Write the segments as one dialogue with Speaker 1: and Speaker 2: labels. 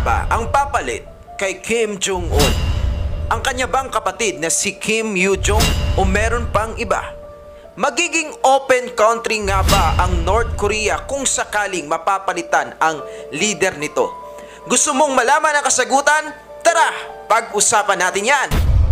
Speaker 1: ba ang papalit kay Kim Jong-un? Ang kanya bang kapatid na si Kim Yoo-jong o meron pang iba? Magiging open country nga ba ang North Korea kung sakaling mapapalitan ang leader nito? Gusto mong malaman ang kasagutan? Tara, pag-usapan natin yan!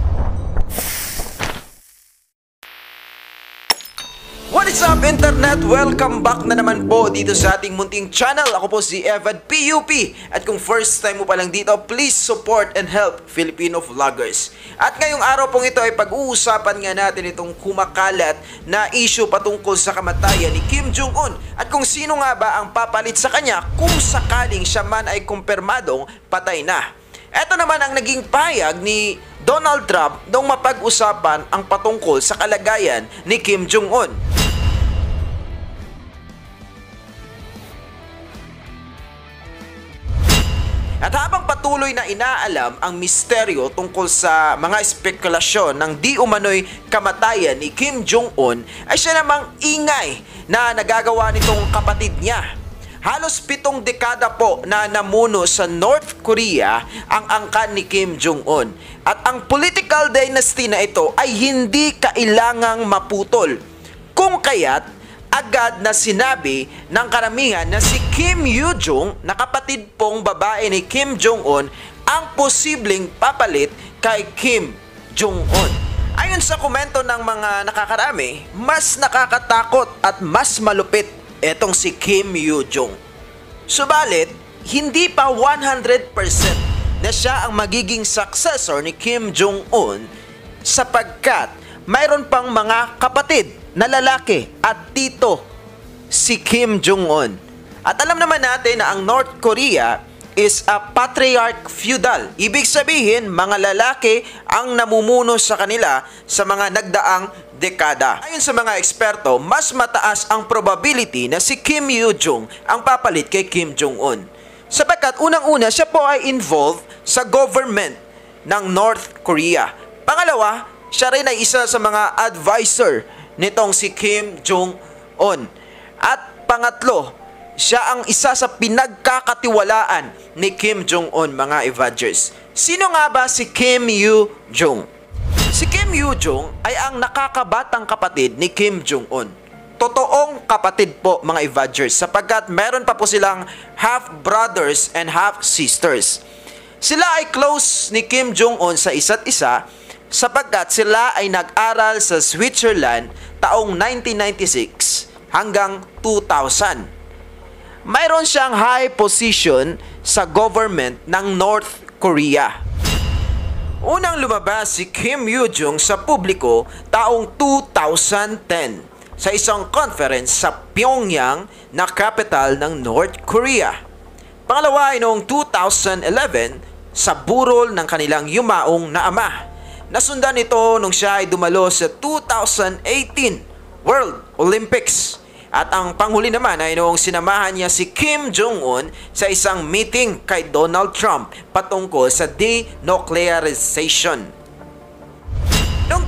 Speaker 1: What is up, Internet? Welcome back na naman po dito sa ating munting channel. Ako po si Evad PUP. At kung first time mo pa lang dito, please support and help Filipino vloggers. At ngayong araw pong ito ay pag-uusapan nga natin itong kumakalat na issue patungkol sa kamatayan ni Kim Jong-un. At kung sino nga ba ang papalit sa kanya kung sakaling siya man ay kumpirmadong patay na. Ito naman ang naging payag ni Donald Trump nung mapag-usapan ang patungkol sa kalagayan ni Kim Jong-un. At habang patuloy na inaalam ang misteryo tungkol sa mga espekulasyon ng di umano'y kamatayan ni Kim Jong-un, ay siya namang ingay na nagagawa nitong kapatid niya. Halos 7 dekada po na namuno sa North Korea ang angkan ni Kim Jong-un. At ang political dynasty na ito ay hindi kailangang maputol. Kung kaya't agad na sinabi ng karamihan na si Kim Yoo-jong na kapatid pong babae ni Kim Jong-un ang posibleng papalit kay Kim Jong-un. Ayon sa komento ng mga nakakarami, mas nakakatakot at mas malupit etong si Kim Yoo-jong. Subalit, hindi pa 100% na siya ang magiging successor ni Kim Jong-un sapagkat mayroon pang mga kapatid na lalaki at tito si Kim Jong-un. At alam naman natin na ang North Korea is a patriarch feudal. Ibig sabihin, mga lalaki ang namumuno sa kanila sa mga nagdaang dekada. Ayon sa mga eksperto, mas mataas ang probability na si Kim Yoo-jong ang papalit kay Kim Jong-un. Sapagkat unang-una, siya po ay involved sa government ng North Korea. Pangalawa, siya rin ay isa sa mga advisor nitong si Kim Jong-un. At pangatlo, siya ang isa sa pinagkakatiwalaan ni Kim Jong-un, mga evadgers. Sino nga ba si Kim Yoo-jong? Si Kim Yoo-jong ay ang nakakabatang kapatid ni Kim Jong-un. Totoong kapatid po, mga evadgers, sapagkat meron pa po silang half-brothers and half-sisters. Sila ay close ni Kim Jong-un sa isa't isa sapagkat sila ay nag-aral sa Switzerland taong 1996 hanggang 2000. Mayroon siyang high position sa government ng North Korea. Unang lumabas si Kim Yoo-jong sa publiko taong 2010 sa isang conference sa Pyongyang na capital ng North Korea. Pangalawa ay noong 2011 sa burol ng kanilang yumaong na ama. Nasundan ito nung siya ay dumalo sa 2018 World Olympics. At ang panghuli naman ay noong sinamahan niya si Kim Jong-un sa isang meeting kay Donald Trump patungkol sa denuclearization. Noong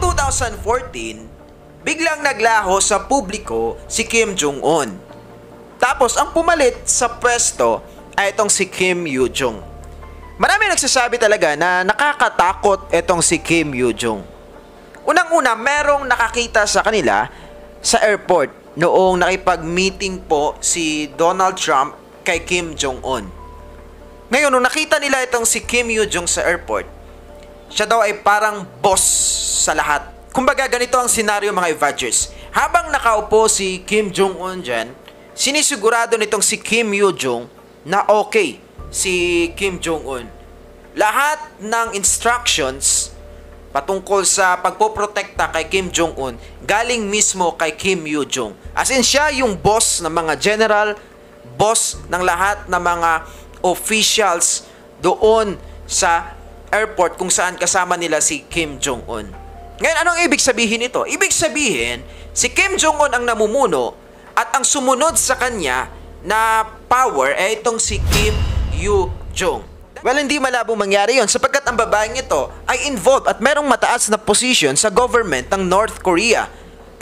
Speaker 1: 2014, biglang naglaho sa publiko si Kim Jong-un. Tapos ang pumalit sa pwesto ay itong si Kim Yoo-jong. Marami nagsasabi talaga na nakakatakot itong si Kim Yoo-jong. Unang-una, merong nakakita sa kanila sa airport noong nakipag-meeting po si Donald Trump kay Kim Jong-un. Ngayon, nung nakita nila itong si Kim Yoo-jong sa airport, siya daw ay parang boss sa lahat. Kumbaga, ganito ang senaryo, mga evadgers. Habang nakaupo si Kim Jong-un dyan, sinisigurado nitong si Kim Yoo-jong na okay si Kim Jong-un. Lahat ng instructions patungkol sa pagpoprotekta kay Kim Jong-un galing mismo kay Kim Yoo-jong. As in, siya yung boss ng mga general, boss ng lahat ng mga officials doon sa airport kung saan kasama nila si Kim Jong-un. Ngayon, anong ibig sabihin ito? Ibig sabihin, si Kim Jong-un ang namumuno at ang sumunod sa kanya na power ay itong si Kim Yoo-jong. Well, hindi malabong mangyari yon sapagkat ang babaeng ito ay involved at merong mataas na position sa government ng North Korea.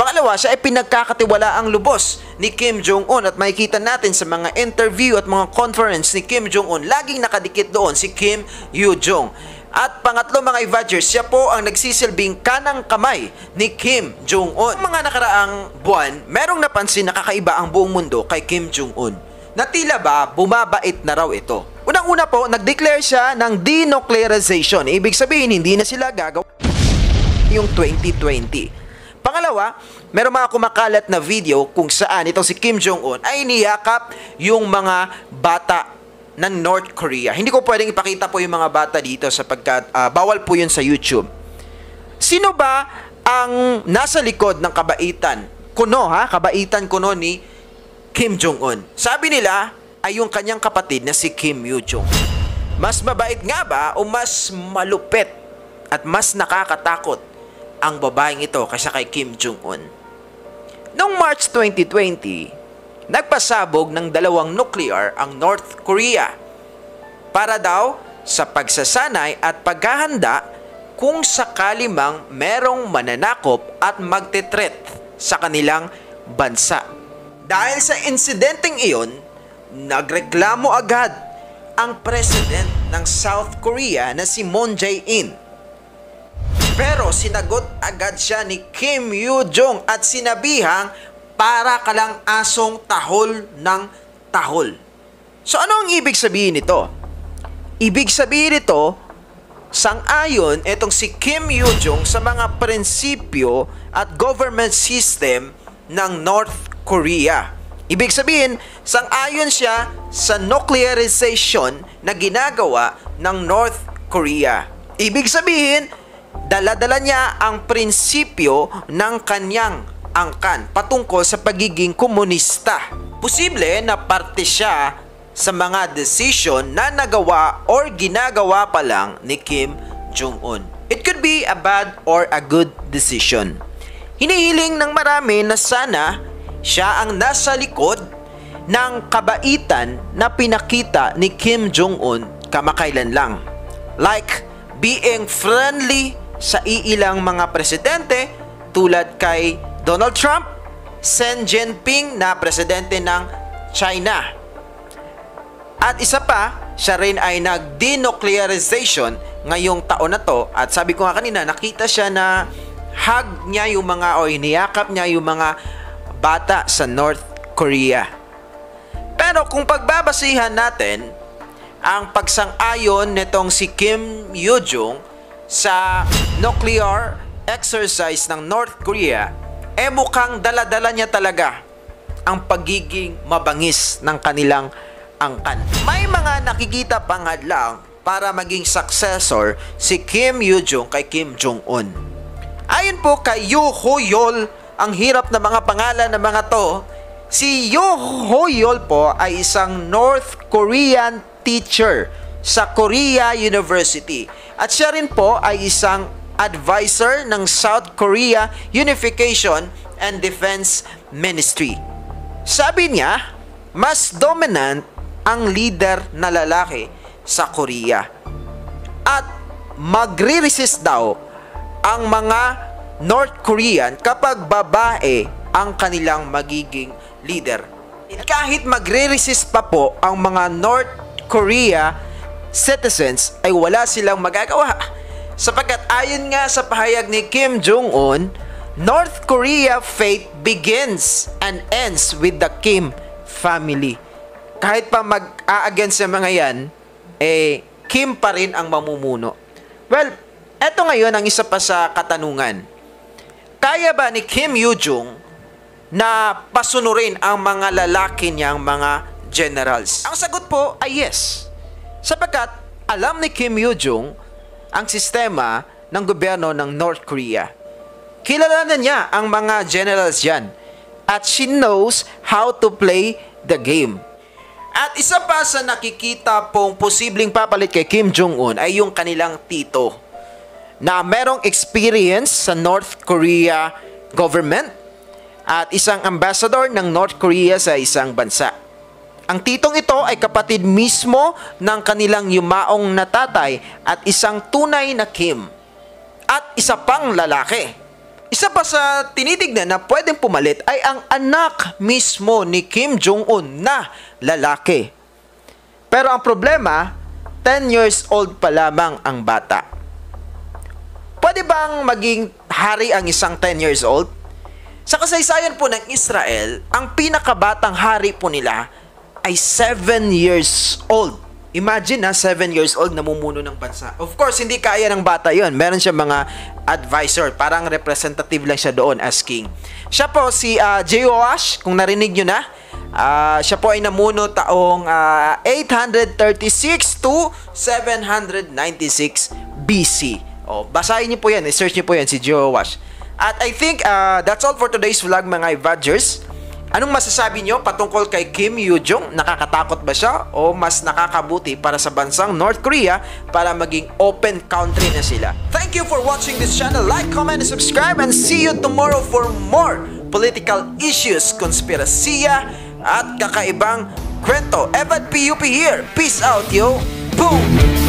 Speaker 1: Pangalawa, siya ay pinagkakatiwalaang lubos ni Kim Jong-un at makikita natin sa mga interview at mga conference ni Kim Jong-un, laging nakadikit doon si Kim Yoo-jong. At pangatlo mga Evadgers, siya po ang nagsisilbing kanang kamay ni Kim Jong-un. Mga nakaraang buwan, merong napansin na kakaiba ang buong mundo kay Kim Jong-un. Na tila ba bumabait na raw ito. Unang-una po, nag-declare siya ng denuclearization. Ibig sabihin, hindi na sila gagawa yung 2020. Pangalawa, merong mga kumakalat na video kung saan itong si Kim Jong-un ay niyakap yung mga bata ng North Korea. Hindi ko pwedeng ipakita po yung mga bata dito sapagkat bawal po yun sa YouTube. Sino ba ang nasa likod ng kabaitan? Kabaitan kuno ni Kim Jong-un. Sabi nila ay yung kanyang kapatid na si Kim Yoo-jong. Mas mabait nga ba o mas malupit at mas nakakatakot ang babaeng ito kaysa kay Kim Jong-un? Noong March 2020, nagpasabog ng 2 nuclear ang North Korea para daw sa pagsasanay at paghahanda kung sakali mang merong mananakop at magtetret sa kanilang bansa. Dahil sa insidenteng iyon, nagreklamo agad ang president ng South Korea na si Moon Jae-in. Pero sinagot agad siya ni Kim Yoo-jong at sinabihang para ka lang asong tahol ng tahol. So ano ang ibig sabihin nito? Ibig sabihin nito, sang-ayon itong si Kim Yoo-jong sa mga prinsipyo at government system ng North Korea. Ibig sabihin, sang-ayon siya sa nuclearization na ginagawa ng North Korea. Ibig sabihin, dala-dala niya ang prinsipyo ng kanyang angkan patungkol sa pagiging komunista. Posible na parte siya sa mga desisyon na nagawa or ginagawa pa lang ni Kim Jong-un. It could be a bad or a good decision. Hinihiling ng marami na sana siya ang nasa likod ng kabaitan na pinakita ni Kim Jong-un kamakailan lang. Like being friendly sa iilang mga presidente tulad kay Donald Trump, Xi Jinping na presidente ng China. At isa pa, siya rin ay nag-denuclearization ngayong taon na to. At sabi ko nga kanina, nakita siya na hug niya yung mga o iniyakap niya yung mga bata sa North Korea. Pero kung pagbabasihan natin ang pagsang-ayon nitong si Kim Yoo-jong sa nuclear exercise ng North Korea, mukhang dala-dala niya talaga ang pagiging mabangis ng kanilang angkan. May mga nakikita pang hadlang para maging successor si Kim Yoo-jong kay Kim Jong-un. Ayon po kay Yoo Ho-yeol, ang hirap na mga pangalan ng mga to, si Yoo Ho-yeol po ay isang North Korean teacher sa Korea University. At siya rin po ay isang advisor ng South Korea Unification and Defense Ministry. Sabi niya, mas dominant ang leader na lalaki sa Korea. At magre-resist daw ang mga North Korean kapag babae ang kanilang magiging leader. Kahit magre-resist pa po ang mga North Korea citizens ay wala silang magagawa. Sapagkat ayon nga sa pahayag ni Kim Jong-un, North Korea fate begins and ends with the Kim family. Kahit pa mag-a-against sa mga yan, Kim pa rin ang mamumuno. Well, eto ngayon ang isa pa sa katanungan. Kaya ba ni Kim Yoo-jong na pasunurin ang mga lalaki niyang mga generals? Ang sagot po ay yes. Sapagkat alam ni Kim Yoo-jong ang sistema ng gobyerno ng North Korea. Kilala na niya ang mga generals yan. At she knows how to play the game. At isa pa sa nakikita pong posibleng papalit kay Kim Jong-un ay yung kanilang tito na merong experience sa North Korea government at isang ambassador ng North Korea sa isang bansa. Ang titong ito ay kapatid mismo ng kanilang yumaong na tatay at isang tunay na Kim. At isa pang lalaki. Isa pa sa tinitignan na pwedeng pumalit ay ang anak mismo ni Kim Jong-un na lalaki. Pero ang problema, 10 years old pa lamang ang bata. Pwede bang maging hari ang isang 10 years old? Sa kasaysayan po ng Israel, ang pinakabatang hari po nila ay 7 years old. Imagine na 7 years old namumuno ng bansa. Of course, hindi kaya ng bata yon. Meron siya mga advisor. Parang representative lang siya doon as king. Siya po si Jehoash, kung narinig nyo na. Siya po ay namuno taong 836 to 796 BC. Basahin niyo po yan. I-search niyo po yan si Jehoash. At I think that's all for today's vlog mga Evadgers. Anong masasabi nyo patungkol kay Kim Yoo-jong? Nakakatakot ba siya o mas nakakabuti para sa bansang North Korea para maging open country na sila? Thank you for watching this channel. Like, comment, and subscribe, and see you tomorrow for more political issues, konspirasiya at kakaibang kwento. Evad PUP here. Peace out, yo. Boom!